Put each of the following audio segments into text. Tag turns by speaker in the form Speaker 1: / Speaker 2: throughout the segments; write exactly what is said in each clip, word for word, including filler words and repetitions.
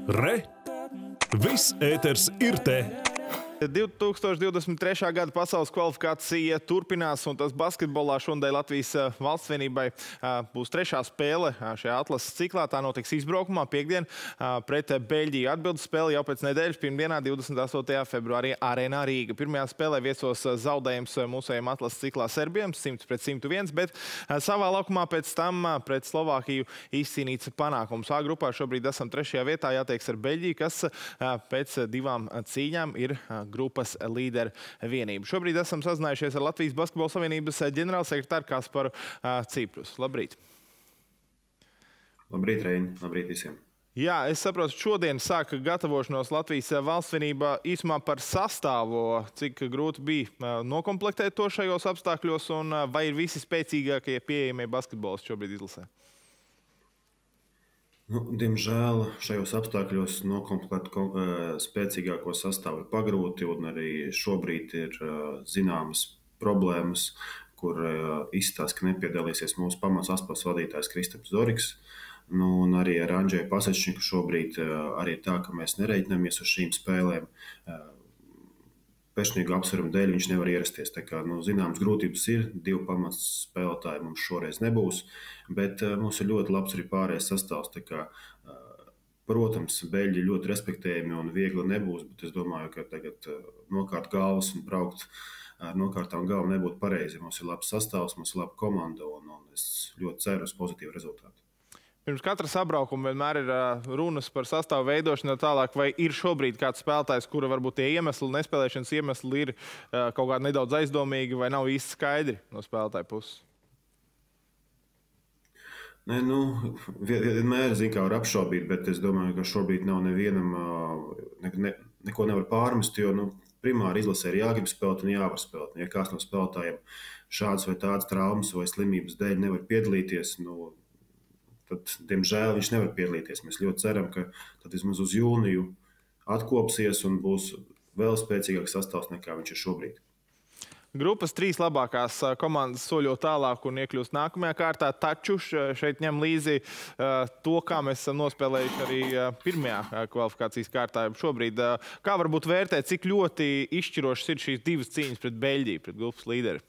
Speaker 1: Re! Viss ēters ir te!
Speaker 2: divi tūkstoši divdesmit trešā gada pasaules kvalifikācija turpinās, un tas basketbolā šonadēļ Latvijas valsts vienībai būs trešā spēle šajā atlases ciklā. Tā notiks izbraukumā piekdien pret Beļģiju. Atbildes spēle jau pēc nedēļas pirmdienā, divdesmit astotajā februārī Arēnā Rīga. Pirmajā spēlē viesos zaudējums mūsējiem atlases ciklā Serbiem, simts pret simtu viens, bet savā laukumā pēc tam pret Slovākiju izcīnīts panākums. A grupā šobrīd esam trešajā vietā, jātieks ar Beļģiju, kas pēc divām cīņām ir grupas līderu vienību. Šobrīd esam sazinājušies ar Latvijas Basketbola Savienības ģenerālsekretāru Kasparu Ciprus. Labrīt!
Speaker 3: Labrīt, Reini! Labrīt visiem!
Speaker 2: Jā, es saprotu, šodien sāka gatavošanos Latvijas valsts vienībā īsumā par sastāvu. Cik grūti bija nokomplektēt to šajos apstākļos, un vai ir visi spēcīgākie pieejamie basketbolisti šobrīd izlasē?
Speaker 3: Nu, diemžēl šajos apstākļos nokomplektēt spēcīgāko sastāvu ir pagrūti, un arī šobrīd ir zināmas problēmas, kur izstāsta, ka nepiedalīsies mūsu pamats aspas vadītājs Kristaps Zorigs. Nu, un arī ar Andžeju Pasečniku šobrīd arī tā, ka mēs nereiķinamies uz šīm spēlēm. Pešņīgu apsverumu dēļ viņš nevar ierasties. Tā kā, nu, zināmas grūtības ir, divi pamats spēlētāji mums šoreiz nebūs, bet uh, mums ir ļoti labs arī pārējais sastāvs. Tā kā, uh, protams, beļģi ļoti respektējami un viegli nebūs, bet es domāju, ka tagad uh, nokārt galvas un braukt ar nokārtām galvu nebūtu pareizi. Mums ir labs sastāvs, mums ir laba komanda, un, un es ļoti ceru uz pozitīvu rezultātu.
Speaker 2: Pirms katra sabraukuma vienmēr ir runas par sastāvu veidošanu tālāk, vai ir šobrīd kāds spēlētājs, kura varbūt tie iemesli, nespēlēšanas iemesli ir kaut kādi nedaudz aizdomīgi vai nav īsti skaidri no spēlētāja puses?
Speaker 3: Nē, nu, vienmēr, zin kā, var apšaubīt, bet es domāju, ka šobrīd nav nevienam, ne, ne, neko nevar pārmest, jo, nu, primāri izlasē ir jāgrib spēlēt un jāvar spēlēt. Ja kāds no spēlētājiem šādas vai tādas traumas vai slimības dēļ nevar piedalīties, nu, tad, diemžēl, viņš nevar piedalīties. Mēs ļoti ceram, ka tad vismaz uz jūniju atkopsies un būs vēl spēcīgāks sastāvs nekā viņš ir šobrīd.
Speaker 2: Grupas trīs labākās komandas soļo tālāk un iekļūst nākamajā kārtā, taču šeit ņem līdzi to, kā mēs esam nospēlējuši arī pirmajā kvalifikācijas kārtā šobrīd. Kā varbūt vērtēt, cik ļoti izšķirošas ir šīs divas cīņas pret Beļģiju, pret grupas līderi?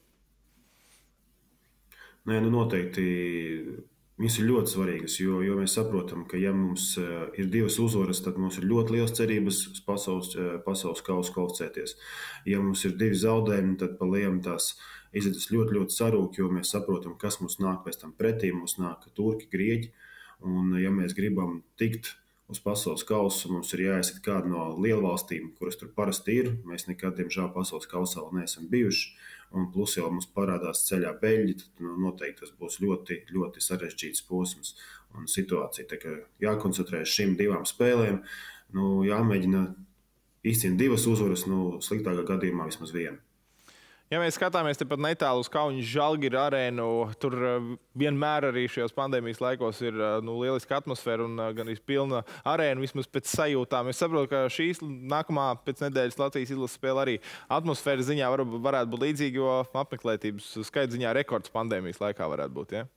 Speaker 3: Nē, nu noteikti. Viņas ir ļoti svarīgas, jo, jo mēs saprotam, ka ja mums ir divas uzvaras, tad mums ir ļoti liels cerības uz pasaules, pasaules kausu kvalificēties. Ja mums ir divi zaudējumi, tad pa lielu tās izredzes ļoti, ļoti sarūk, jo mēs saprotam, kas mums nāk pēc tam pretī. Mums nāk turki, grieķi, un ja mēs gribam tikt uz pasaules kausu, mums ir jāiesiet kādu no lielvalstīm, kuras tur parasti ir. Mēs nekad, diemžēl, pasaules kausā vēl neesam bijuši. Un plus jau mums parādās ceļā Beļģi, tad nu, noteikti tas būs ļoti, ļoti sarežģīts posms un situācija. Tā kā jākoncentrējas šīm divām spēlēm, nu, jāmēģina izcīnīt divas uzvaras, nu, sliktākā gadījumā vismaz vienu.
Speaker 2: Ja mēs skatāmies tepat netālu uz Kaunas Žalgiris arēnu, tur vienmēr arī šajos pandēmijas laikos ir nu, lieliska atmosfēra un gan pilna arēna, vismaz pēc sajūtām. Es saprotu, ka šīs nākamā pēc nedēļas Latvijas izlases spēle arī atmosfēra ziņā var, varētu būt līdzīga, jo apmeklētības skaita ziņā rekords pandēmijas laikā varētu būt, ja?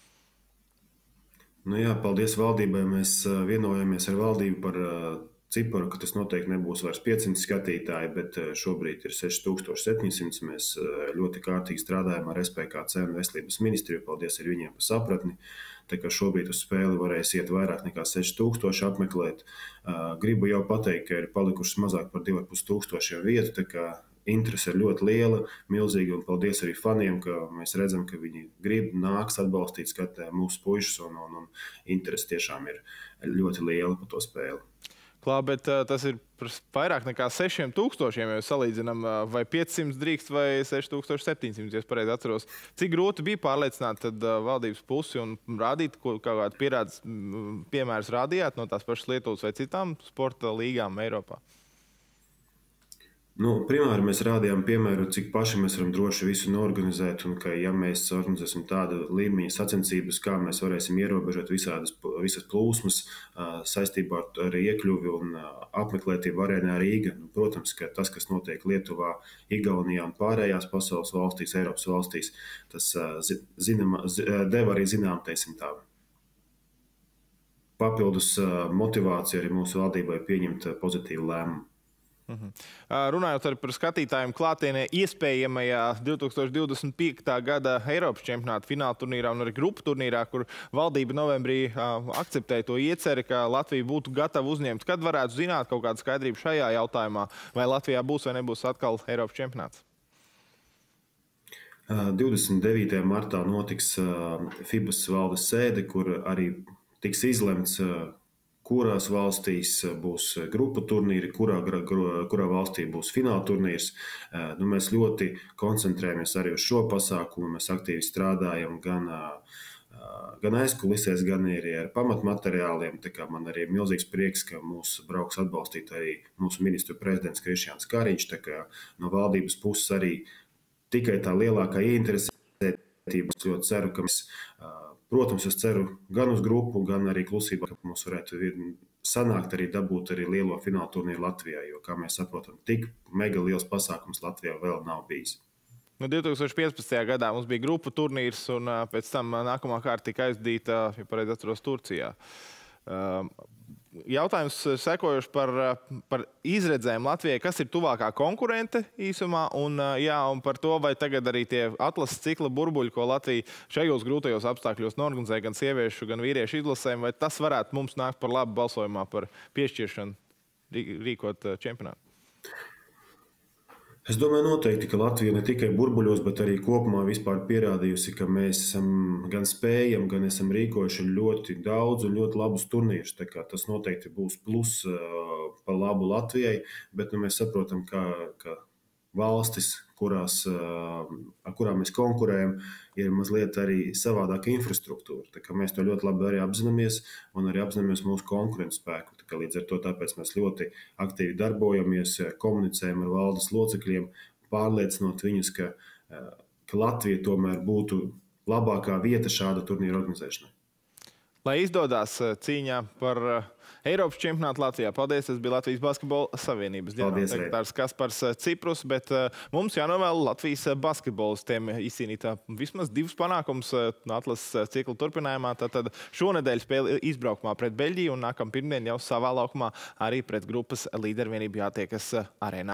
Speaker 3: Nu jā, paldies valdībai. Mēs vienojāmies ar valdību par ciparu, ka tas noteikti nebūs vairs piecsimt skatītāji, bet šobrīd ir seši tūkstoši septiņi simti. Mēs ļoti kārtīgi strādājam ar S P K C un Veselības ministriju. Paldies arī viņiem par sapratni. Tā kā šobrīd uz spēli varēs iet vairāk nekā seši tūkstoši apmeklēt. Gribu jau pateikt, ka ir palikušas mazāk par divi ar pus tūkstošiem vietu, tā kā interese ir ļoti liela, milzīga, un paldies arī faniem, ka mēs redzam, ka viņi grib, nāks atbalstīt, skatē mūsu puišus, un, un, un interese tiešām ir ļoti liela par to spēli.
Speaker 2: Klā, bet uh, tas ir vairāk nekā sešiem tūkstošiem, ja salīdzinām, uh, vai piecsimt drīkst vai seši tūkstoši septiņi simti, ja es pareizi atceros. Cik grūti bija pārliecināt tad, uh, valdības pusi un rādīt, ko kaut kādu pierādes piemērus rādījāt no tās pašas Lietuvas vai citām sporta līgām Eiropā?
Speaker 3: Nu, primāri mēs rādījām piemēru, cik paši mēs varam droši visu norganizēt, un ka ja mēs organizēsim tādu līmeņa sacensības, kā mēs varēsim ierobežot visādas, visas plūsmas saistībā ar iekļuvi un apmeklētību arēnā Rīga. Nu, protams, ka tas, kas notiek Lietuvā, Igaunijā un pārējās pasaules valstīs, Eiropas valstīs, tas zinama, deva arī zinām, teiksim tā, papildus motivācija arī mūsu valdībai pieņemt pozitīvu lēmumu.
Speaker 2: Mhm. Runājot arī par skatītājiem klātienē iespējamajā divi tūkstoši divdesmit piekta gada Eiropas čempionāta fināla turnīrā un arī grupu turnīrā, kur valdība novembrī akceptēja to ieceri, ka Latvija būtu gatava uzņemt. Kad varētu zināt kaut kādu skaidrību šajā jautājumā, vai Latvijā būs vai nebūs atkal Eiropas čempionāts?
Speaker 3: divdesmit devītajā martā notiks FIBAS valdes sēde, kur arī tiks izlemts, kurās valstīs būs grupu turnīri, kurā, kurā valstī būs fināla turnīrs. Nu, mēs ļoti koncentrējamies arī uz šo pasākumu. Mēs aktīvi strādājam gan, gan aizkulisēs, gan arī ar pamatmateriāliem. Tā kā man arī ir milzīgs prieks, ka mūs brauks atbalstīt arī mūsu ministru prezidents Krišjāns Kariņš. Tā kā no valdības puses arī tikai tā lielākā ieinteresētība. Es ļoti ceru, ka mēs... Protams, es ceru gan uz grupu, gan arī klusībā, ka mums varētu sanākt arī dabūt arī lielo fināla turnīru Latvijā, jo, kā mēs saprotam, tik mega liels pasākums Latvijā vēl nav bijis.
Speaker 2: Nu, divi tūkstoši piecpadsmitajā gadā mums bija grupu turnīrs, un pēc tam nākamā kārta tika aizdīta, ja pareizi atceros, Turcijā. Jautājums sekojuši par, par izredzēm Latvijai, kas ir tuvākā konkurente īsumā, un, jā, un par to, vai tagad arī tie atlases cikla burbuļi, ko Latvija šajos grūtajos apstākļos norganizē gan sieviešu, gan vīriešu izlasēm, vai tas varētu mums nākt par labu balsojumā par piešķiršanu rīkot čempionātu?
Speaker 3: Es domāju noteikti, ka Latvija ne tikai burbuļos, bet arī kopumā vispār pierādījusi, ka mēs esam gan spējam, gan esam rīkojuši ļoti daudz un ļoti labus turnīrus. Tā kā tas noteikti būs plus uh, par labu Latvijai, bet nu, mēs saprotam, ka, ka valstis, kurās, uh, ar kurām mēs konkurējam, ir mazliet arī savādāka infrastruktūra. Tā kā mēs to ļoti labi arī apzināmies un arī apzināmies mūsu konkurences spēku. Tā kā līdz ar to tāpēc mēs ļoti aktīvi darbojamies, komunicējam ar valdes locekļiem, pārliecinot viņus, ka, ka Latvija tomēr būtu labākā vieta šāda turnīra organizēšanai.
Speaker 2: Lai izdodas cīņā par Eiropas čempionātu Latvijā. Paldies, tas bija Latvijas Basketbola Savienības ģenerālsekretārs Kaspars Ciprus, bet mums jānovēl Latvijas basketbolistiem izcīnīt vismaz divus panākumus atlases cikla turpinājumā. Tātad šonedēļ spēle izbraukumā pret Beļģiju un nākam pirmdien jau savā laukumā arī pret grupas līdervienību jātiekas arēnā.